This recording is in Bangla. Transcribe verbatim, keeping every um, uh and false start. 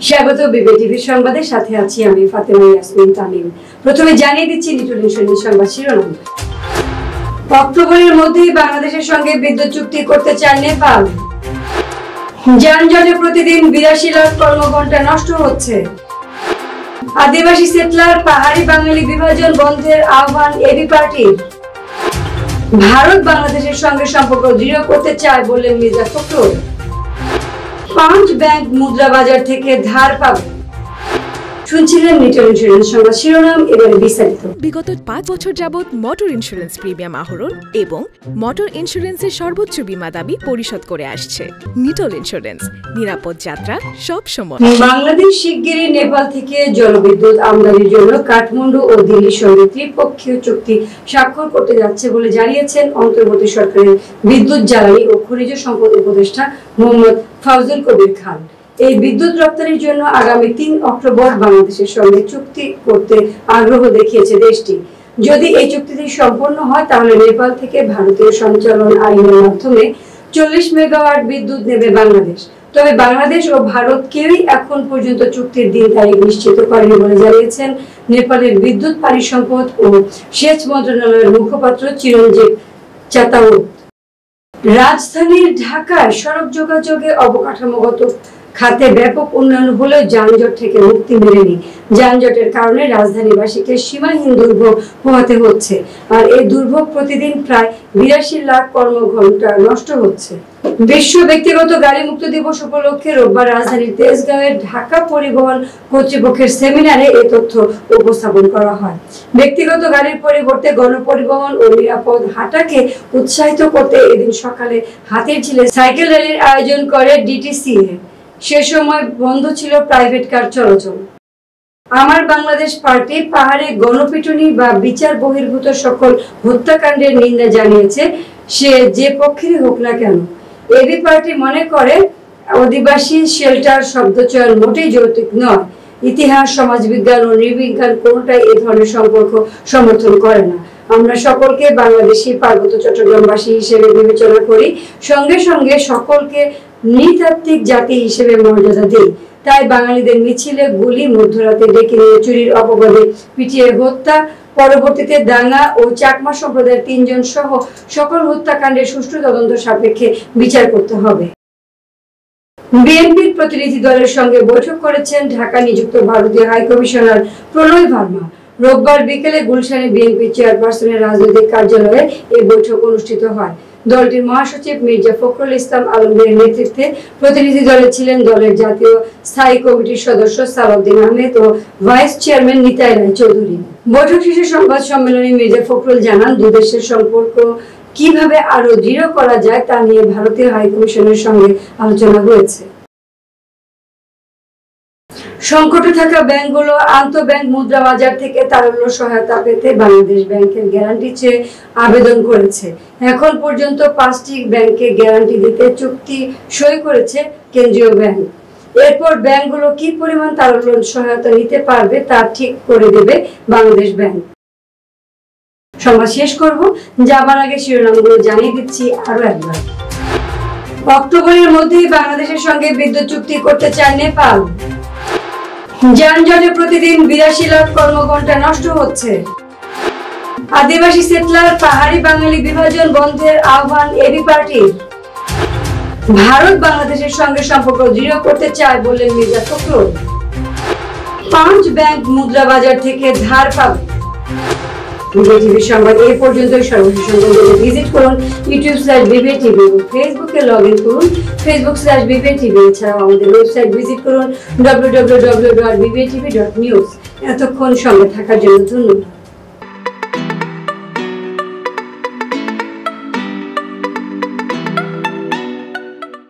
স্বাগত বিবে টিভি সংবাদের সাথে আছি আমি ফাতেমা ইয়াসমিন তামিম। প্রথমে জানিয়ে দিচ্ছি নিটল ইন্স্যুরেন্স সংবাদ শিরোনাম। অক্টোবরের মধ্যেই বাংলাদেশের সঙ্গে বিদ্যুৎ চুক্তি করতে চায় নেপাল। যানজটে প্রতিদিন বিরাশি লাখ কর্মঘণ্টা নষ্ট হচ্ছে। আদিবাসী সেটলার পাহাড়ি বাঙালি বিভাজন বন্ধের আহ্বান এবি পার্টির। ভারত বাংলাদেশের সঙ্গে সম্পর্ক দৃঢ় করতে চায় বললেন মির্জা ফখরুল। পাঁচ ব্যাংক মুদ্রা বাজার থেকে ধার পাবে। শুনছিলেন নিটল ইন্স্যুরেন্স সংবাদ শিরোনাম, এবারে বিস্তারিত। বিগত পাঁচ বছর যাবৎ মোটর ইন্স্যুরেন্স প্রিমিয়াম আহরণ এবং মোটর ইন্স্যুরেন্সের সর্বোচ্চ বীমা দাবি পরিশোধ করে আসছে নিটল ইন্স্যুরেন্স। নিরাপদ যাত্রা সব সময়। বাংলাদেশ শিগগিরই নেপাল থেকে জলবিদ্যুৎ আমদানির জন্য কাঠমান্ডু ও দিল্লির সঙ্গে ত্রিপক্ষীয় চুক্তি স্বাক্ষর করতে যাচ্ছে বলে জানিয়েছেন অন্তর্বর্তী সরকারের বিদ্যুৎ, জ্বালানি ও খনিজ সম্পদ উপদেষ্টা মোহাম্মদ ফাউজুল কবির খান। এই বিদ্যুৎ রপ্তানির জন্য আগামী তিন অক্টোবর বাংলাদেশের সঙ্গে চুক্তি করতে আগ্রহ দেখিয়েছে দেশটি। যদি এই চুক্তিটি সম্পন্ন হয় তাহলে নেপাল থেকে ভারতীয় সঞ্চালন আইনের মাধ্যমে চল্লিশ মেগাওয়াট বিদ্যুৎ নেবে বাংলাদেশ। তবে বাংলাদেশ ও ভারত কেউই এখন পর্যন্ত চুক্তির দিন তারিখ নিশ্চিত করেনি বলে জানিয়েছেন নেপালের বিদ্যুৎ, পানি সম্পদ ও সেচ মন্ত্রণালয়ের মুখপাত্র চিরঞ্জিত চাতাও। রাজধানীর ঢাকায় সড়ক যোগাযোগে অবকাঠামোগত খাতে ব্যাপক উন্নয়ন হলেও যানজট থেকে মুক্তি মেলেনি। যানজটের কারণে রাজধানীবাসীকে সীমাহীন দুর্ভোগ পোহাতে হচ্ছে, আর এই দুর্ভোগ প্রতিদিন প্রায় বিরাশি লাখ কর্মঘণ্টা নষ্ট হচ্ছে। বিশ্ব ব্যক্তিগত গাড়ি মুক্ত দিবস উপলক্ষে রোববার রাজধানীর তেজগাঁওয়ের ঢাকা পরিবহন কর্তৃপক্ষের সেমিনারে এই তথ্য উপস্থাপন করা হয়। ব্যক্তিগত গাড়ির পরিবর্তে গণপরিবহন ও নিরাপদ হাঁটাকে উৎসাহিত করতে এদিন সকালে হাতির ঝিলে সাইকেল র্যালির আয়োজন করে ডিটিসিএ। সে সময় বন্ধ ছিল প্রাইভেট কার চলাচল। আমার বাংলাদেশ পার্টি পাহাড়ে গণপিটুনি বা বিচার বহির্ভূত সকল হত্যাকাণ্ডের নিন্দা জানিয়েছে, সে যে পক্ষেরই হোক না কেন। এবি পার্টি মনে করে আদিবাসী শেল্টার শব্দচয়ন মোটেই যৌক্তিক নয়। ইতিহাস, সমাজবিজ্ঞান ও নৃবিজ্ঞান কোনটাই এই ধরনের সম্পর্ক সমর্থন করে না। আমরা সকলকে বাংলাদেশি পার্বত্য চট্টগ্রামবাসী হিসেবে বিবেচনা করি, সঙ্গে সঙ্গে সকলকে নৃতাত্ত্বিক জাতি হিসেবে মর্যাদা দিই। তাই বাঙালিদের মিছিলে গুলি, মধ্যরাতে ডেকে নিয়ে চুরির অপবাদে পিটিয়ে হত্যা, পরবর্তীতে দাঙ্গা ও চাকমা সম্প্রদায়ের তিনজন সহ সকল হত্যাকাণ্ডের সুষ্ঠু তদন্ত সাপেক্ষে বিচার করতে হবে। বিএনপির প্রতিনিধি দলের সঙ্গে বৈঠক করেছেন ঢাকা নিযুক্ত ভারতীয় হাইকমিশনার প্রণয় ভার্মা। রোববার বিকেলে গুলশানে বিএনপি চেয়ারপারসনের রাজনৈতিক কার্যালয়ে এই বৈঠক অনুষ্ঠিত হয়। দলটির মহাসচিব মির্জা ফখরুল ইসলাম আলমগীরের নেতৃত্বে প্রতিনিধি দলে ছিলেন দলের জাতীয় স্থায়ী কমিটির সদস্য সালাউদ্দিন আহমেদ ও ভাইস চেয়ারম্যান নিতাই রায় চৌধুরী। বৈঠক শেষে সংবাদ সম্মেলনে মির্জা ফখরুল জানান, দুই দেশের সম্পর্ক কিভাবে আরো দৃঢ় করা যায় তা নিয়ে ভারতীয় হাইকমিশনের সঙ্গে আলোচনা হয়েছে। সংকটে থাকা ব্যাংকগুলো আন্তঃব্যাংক মুদ্রা বাজার থেকে তারল্য সহায়তা পেতে বাংলাদেশ ব্যাংকের গ্যারান্টি চেয়ে আবেদন করেছে। এখন পর্যন্ত পাঁচটি ব্যাংকে গ্যারান্টি দিতে চুক্তি সই করেছে কেন্দ্রীয় ব্যাংক। এরপর ব্যাংকগুলো কি পরিমাণ তারল্য সহায়তা নিতে পারবে তা ঠিক করে দেবে বাংলাদেশ ব্যাংক। সংবাদ শেষ করব, যাবার আগে শিরোনামগুলো জানিয়ে দিচ্ছি আরো একবার। অক্টোবরের মধ্যেই বাংলাদেশের সঙ্গে বিদ্যুৎ চুক্তি করতে চায় নেপাল। যানজটে প্রতিদিন বিরাশি লাখ কর্মঘণ্টা নষ্ট হচ্ছে। আদিবাসী সেটলার পাহাড়ি বাঙালি বিভাজন বন্ধের আহ্বান এবি পার্টির। ভারত বাংলাদেশের সঙ্গে সম্পর্ক দৃঢ় করতে চায় বললেন মির্জা ফখরুল। পাঁচ ব্যাংক মুদ্রা বাজার থেকে ধার পাবে। বিবে টিভি সংবাদ এই পর্যন্তই। সর্বশেষ সংবাদে ভিজিট করুন ইউটিউব স্ল্যাশ বিবে টিভি এবং ফেসবুকে লগ ইন করুন ফেসবুক স্ল্যাশ বিবে টিভি। এছাড়াও আমাদের ওয়েবসাইট ভিজিট করুন ডাব্লিউ ডাব্লিউ ডাব্লিউ ডট বিবে টিভি ডট নিউজ। এতক্ষণ সঙ্গে থাকার জন্য ধন্যবাদ।